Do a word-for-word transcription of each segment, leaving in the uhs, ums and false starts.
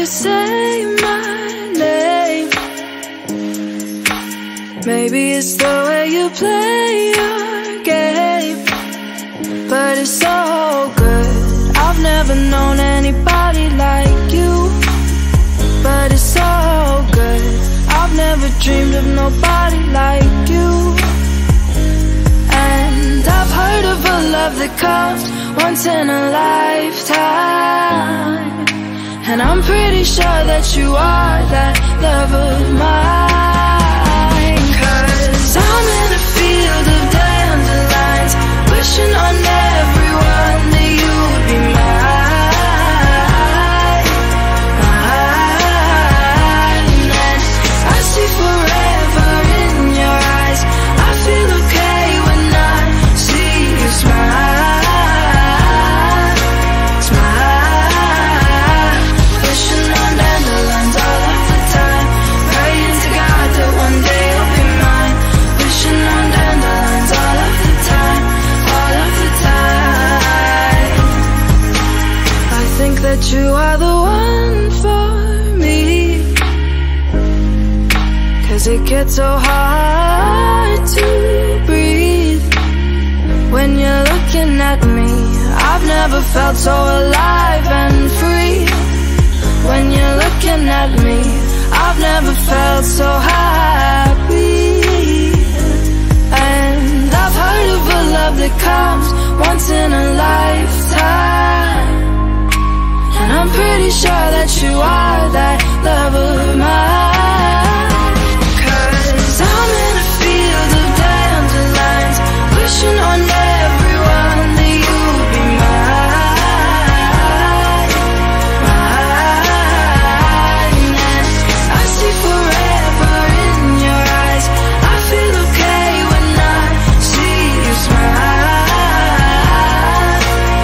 say my name. Maybe it's the way you play your game, but it's so good. I've never known anybody like you, but it's so good. I've never dreamed of nobody like you. And I've heard of a love that comes once in a lifetime, and I'm pretty sure that you are that love of mine. Cause I'm in a field of dandelions, wishing on everyone that you would be mine, mine. And I see forever in your eyes. I feel okay when I see you smile. That you are the one for me, cause it gets so hard to breathe when you're looking at me. I've never felt so alive and free. When you're looking at me, I've never felt so happy. And I've heard of a love that comes once in a lifetime, and I'm pretty sure that you are that love of mine. Cause I'm in a field of dandelions, wishing on everyone that you would be mine, mine. And I see forever in your eyes. I feel okay when I see you smile,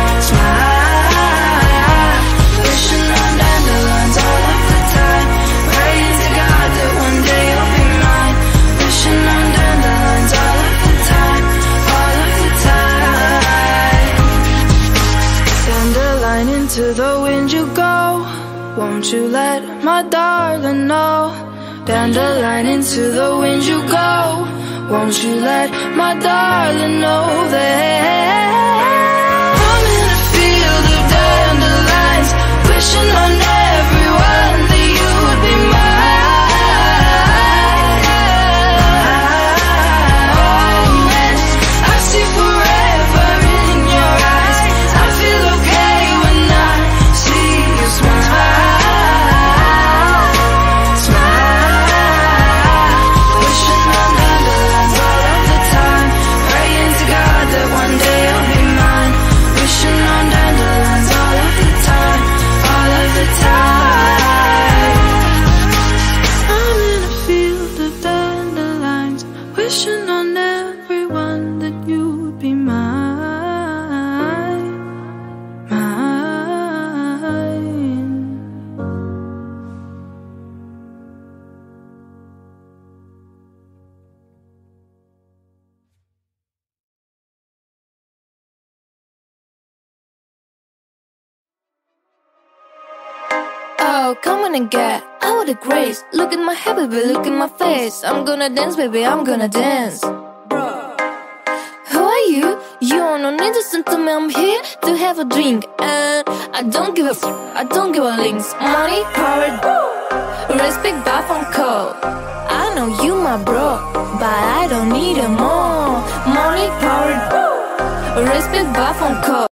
smile. Wishing on dandelions all of the time, praying to God that one day you'll be mine. Wishing on dandelions all of the time, all of the time. Dandelion, into the wind you go, won't you let my darling know? Dandelion, into the wind you go, won't you let my darling know that I'm in a field of dandelions, wishing on everyone that you would be mine. And I see forever in your eyes. I feel okay when I see you smile, smile. Wishing on dandelions all of the time, praying to God that one day you'll be mine. Wishing on dandelions all of the time, all of the time. I'm in a field of dandelions, wishing on everyone that you would be mine, mine. Oh, come on and get out of the grace. Look at my hair, baby, look at my face. I'm gonna dance, baby, I'm gonna dance. Who are you? You don't need to listen to me, I'm here to have a drink. And I don't give a f, I don't give a links. Money, power, respect, buff and call. I know you my bro, but I don't need it more. Money, power, respect, buff and call.